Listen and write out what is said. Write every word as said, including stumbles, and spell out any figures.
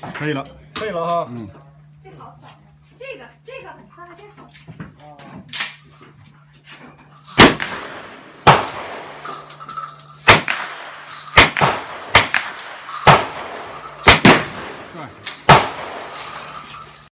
可以了， 可以了哈。 嗯。 这好扫，这个这个很擦，这好。哦。 对。